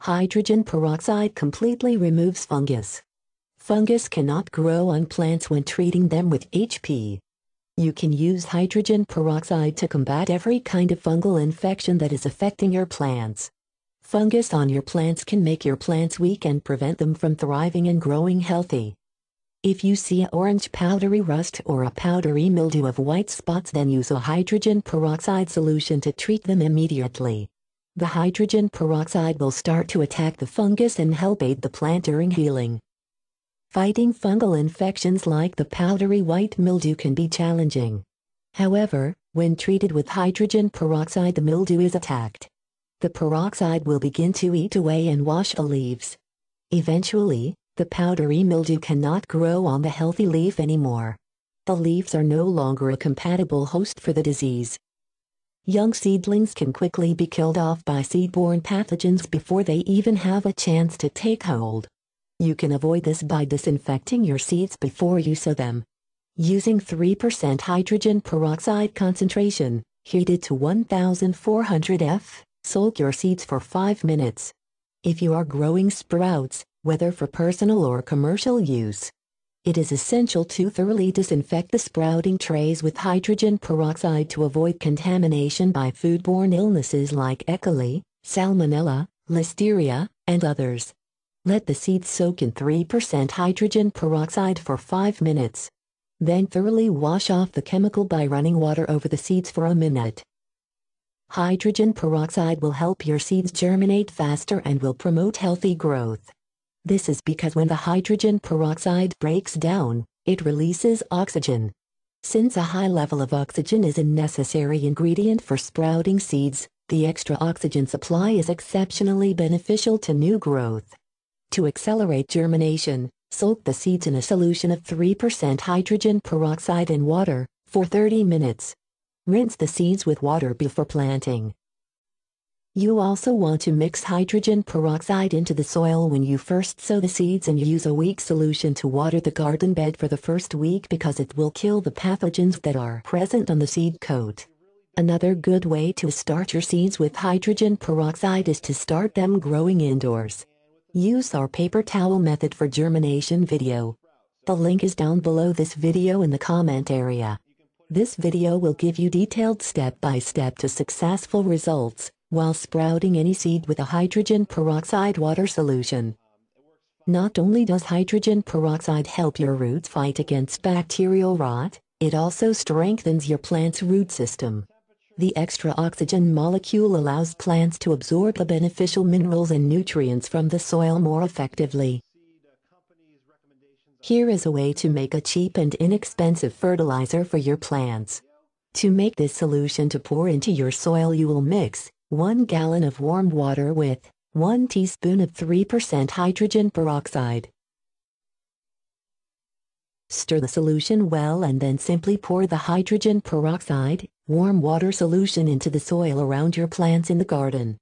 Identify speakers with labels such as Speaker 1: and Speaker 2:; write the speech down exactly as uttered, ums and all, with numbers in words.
Speaker 1: Hydrogen peroxide completely removes fungus. Fungus cannot grow on plants when treating them with H P. You can use hydrogen peroxide to combat every kind of fungal infection that is affecting your plants. Fungus on your plants can make your plants weak and prevent them from thriving and growing healthy. If you see orange powdery rust or a powdery mildew of white spots, then use a hydrogen peroxide solution to treat them immediately. The hydrogen peroxide will start to attack the fungus and help aid the plant during healing. Fighting fungal infections like the powdery white mildew can be challenging. However, when treated with hydrogen peroxide, the mildew is attacked. The peroxide will begin to eat away and wash the leaves. Eventually, the powdery mildew cannot grow on the healthy leaf anymore. The leaves are no longer a compatible host for the disease. Young seedlings can quickly be killed off by seed-borne pathogens before they even have a chance to take hold. You can avoid this by disinfecting your seeds before you sow them. Using three percent hydrogen peroxide concentration, heated to one thousand four hundred Fahrenheit, soak your seeds for five minutes. If you are growing sprouts, whether for personal or commercial use, it is essential to thoroughly disinfect the sprouting trays with hydrogen peroxide to avoid contamination by foodborne illnesses like E. coli, Salmonella, Listeria, and others. Let the seeds soak in three percent hydrogen peroxide for five minutes. Then thoroughly wash off the chemical by running water over the seeds for a minute. Hydrogen peroxide will help your seeds germinate faster and will promote healthy growth. This is because when the hydrogen peroxide breaks down, it releases oxygen. Since a high level of oxygen is a necessary ingredient for sprouting seeds, the extra oxygen supply is exceptionally beneficial to new growth. To accelerate germination, soak the seeds in a solution of three percent hydrogen peroxide in water for thirty minutes. Rinse the seeds with water before planting. You also want to mix hydrogen peroxide into the soil when you first sow the seeds, and use a weak solution to water the garden bed for the first week because it will kill the pathogens that are present on the seed coat. Another good way to start your seeds with hydrogen peroxide is to start them growing indoors. Use our paper towel method for germination video. The link is down below this video in the comment area. This video will give you detailed step-by-step to successful results while sprouting any seed with a hydrogen peroxide water solution. Not only does hydrogen peroxide help your roots fight against bacterial rot, it also strengthens your plant's root system. The extra oxygen molecule allows plants to absorb the beneficial minerals and nutrients from the soil more effectively. Here is a way to make a cheap and inexpensive fertilizer for your plants. To make this solution to pour into your soil, you will mix one gallon of warm water with one teaspoon of three percent hydrogen peroxide. Stir the solution well and then simply pour the hydrogen peroxide, warm water solution into the soil around your plants in the garden.